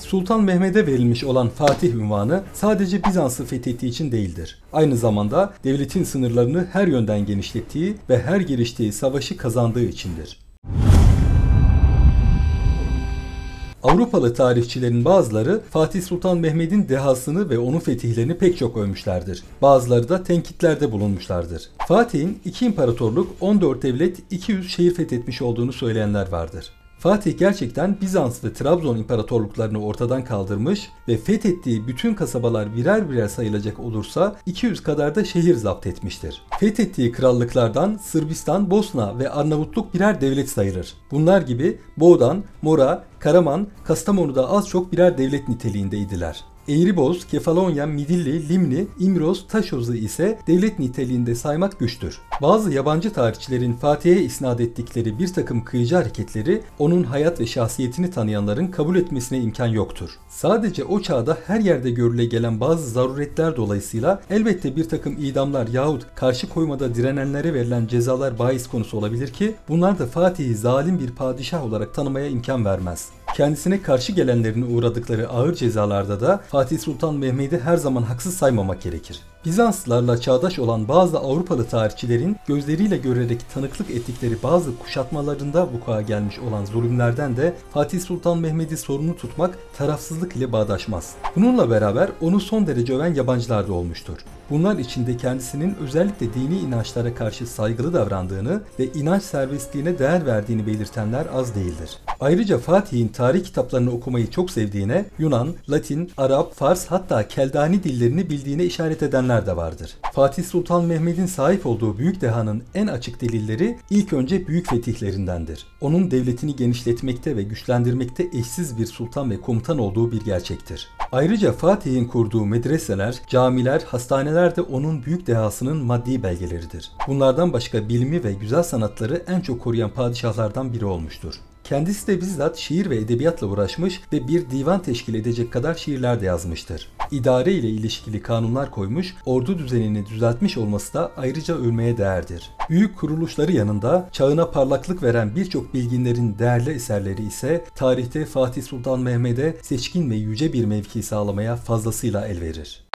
Sultan Mehmed'e verilmiş olan Fatih unvanı sadece Bizans'ı fethettiği için değildir. Aynı zamanda devletin sınırlarını her yönden genişlettiği ve her giriştiği savaşı kazandığı içindir. Avrupalı tarihçilerin bazıları Fatih Sultan Mehmed'in dehasını ve onun fetihlerini pek çok övmüşlerdir. Bazıları da tenkitlerde bulunmuşlardır. Fatih'in 2 imparatorluk, 14 devlet, 200 şehir fethetmiş olduğunu söyleyenler vardır. Fatih gerçekten Bizans ve Trabzon imparatorluklarını ortadan kaldırmış ve fethettiği bütün kasabalar birer birer sayılacak olursa 200 kadar da şehir zapt etmiştir. Fethettiği krallıklardan Sırbistan, Bosna ve Arnavutluk birer devlet sayılır. Bunlar gibi Boğdan, Mora, Karaman, Kastamonu'da az çok birer devlet niteliğindeydiler. Eğriboz, Kefalonya, Midilli, Limni, İmroz, Taşoz'u ise devlet niteliğinde saymak güçtür. Bazı yabancı tarihçilerin Fatih'e isnat ettikleri bir takım kıyıcı hareketleri onun hayat ve şahsiyetini tanıyanların kabul etmesine imkan yoktur. Sadece o çağda her yerde görüle gelen bazı zaruretler dolayısıyla elbette bir takım idamlar yahut karşı koymada direnenlere verilen cezalar bahis konusu olabilir ki bunlar da Fatih'i zalim bir padişah olarak tanımaya imkan vermez. Kendisine karşı gelenlerin uğradıkları ağır cezalarda da Fatih Sultan Mehmed'i her zaman haksız saymamak gerekir. Bizanslılarla çağdaş olan bazı Avrupalı tarihçilerin gözleriyle görerek tanıklık ettikleri bazı kuşatmalarında vuku'a gelmiş olan zulümlerden de Fatih Sultan Mehmed'i sorumlu tutmak tarafsızlık ile bağdaşmaz. Bununla beraber onu son derece öven yabancılar da olmuştur. Bunlar içinde kendisinin özellikle dini inançlara karşı saygılı davrandığını ve inanç serbestliğine değer verdiğini belirtenler az değildir. Ayrıca Fatih'in tarih kitaplarını okumayı çok sevdiğine, Yunan, Latin, Arap, Fars hatta Keldani dillerini bildiğine işaret edenler de vardır. Fatih Sultan Mehmed'in sahip olduğu büyük dehanın en açık delilleri ilk önce büyük fetihlerindendir. Onun devletini genişletmekte ve güçlendirmekte eşsiz bir sultan ve komutan olduğu bir gerçektir. Ayrıca Fatih'in kurduğu medreseler, camiler, hastaneler de onun büyük dehasının maddi belgeleridir. Bunlardan başka bilimi ve güzel sanatları en çok koruyan padişahlardan biri olmuştur. Kendisi de bizzat şiir ve edebiyatla uğraşmış ve bir divan teşkil edecek kadar şiirler de yazmıştır. İdare ile ilişkili kanunlar koymuş, ordu düzenini düzeltmiş olması da ayrıca övülmeye değerdir. Büyük kuruluşları yanında çağına parlaklık veren birçok bilginlerin değerli eserleri ise tarihte Fatih Sultan Mehmed'e seçkin ve yüce bir mevki sağlamaya fazlasıyla el verir.